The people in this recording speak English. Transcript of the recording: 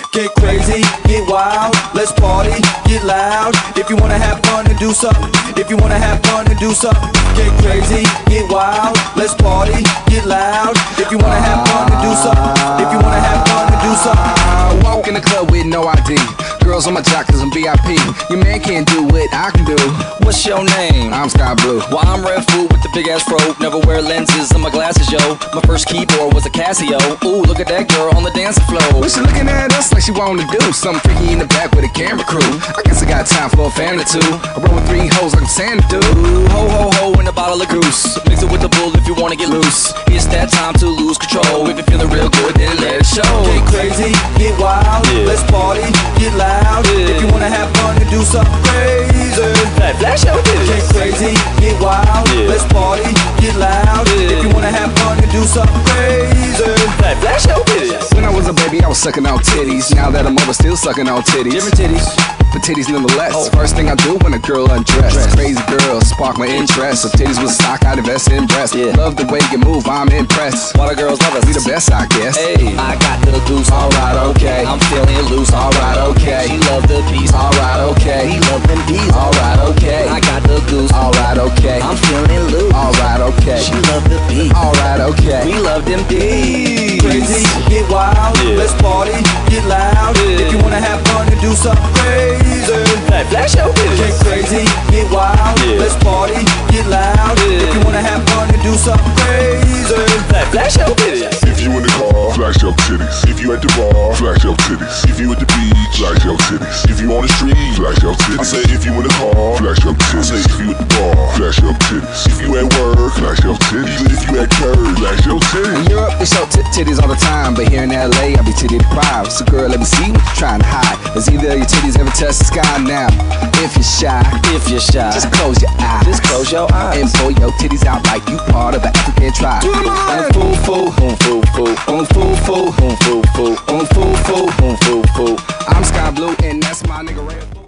Get crazy, get wild, let's party, get loud. If you wanna have fun and do something, if you wanna have fun and do something. Get crazy, get wild, let's party, get loud. If you wanna have fun and do something, if you wanna have fun and do something. Walk in the club with no ID. Girls on my jock cause I'm VIP. Your man can't do what I can do. What's your name? I'm Sky Blue. Well, I'm Red Food with the big ass fro. Never wear lenses on my glasses, yo. My first keyboard was a Casio. Ooh, look at that girl on the dancing floor. But she looking at us like she wanted to do something freaky in the back with a camera crew. I guess I got time for a fan or two. I roll with 3 hoes like I'm Santa dude. Ho, ho, ho, and a bottle of goose. Mix it with the bull if you wanna get loose. It's that time to lose control. If you're feeling real good, then let it show. Get crazy, get wild, let's party, get loud. If you wanna have fun and do something crazy, flash your titties. Get crazy, get wild, let's party, get loud. If you wanna have fun and do something crazy, flash your titties. When I was a baby, I was sucking on titties. Now that I'm over, still sucking on titties. Different titties, but titties nonetheless. First thing I do when a girl undressed. Crazy girl, spark my interest. If titties was stock, I'd invest in breasts. Love the way you move, I'm impressed. Why the girls love us? We the best, I guess. Hey, I got the goose. Alright, okay. I'm feeling loose. Alright, okay. She love the peas. Alright, okay. We love them peas. Alright, okay. I got the goose. Alright, okay. I'm feeling loose. Alright, okay. She love the peas. Alright, okay. We love them peas. crazy, get wild, let's party, get loud. If you wanna have fun and do something crazy, flash your titties. Get crazy, get wild, let's party, get loud. If you wanna have fun and do something crazy, flash your titties. If you in the car, flash your titties. If you at the bar, flash your titties. If you at the beach, flash your titties. If you on the street, flash your titties. I say if you in the car, flash your titties. I say if you at the bar, flash your titties. If you at work, flash your titties. Even if you at church, flash your titties. In Europe, they show titties all the time, but here in LA, I be titty deprived. So girl, let me see what you're trying to hide. Cause either your titties ever touch the sky now. If you're shy, just close your eyes. Just close your eyes. And pull your titties out like you part of an African tribe. Foo foo, foo foo, foo foo, foo foo, foo foo, foo foo, foo foo. I'm Sky Blue, and that's my nigga Red Food.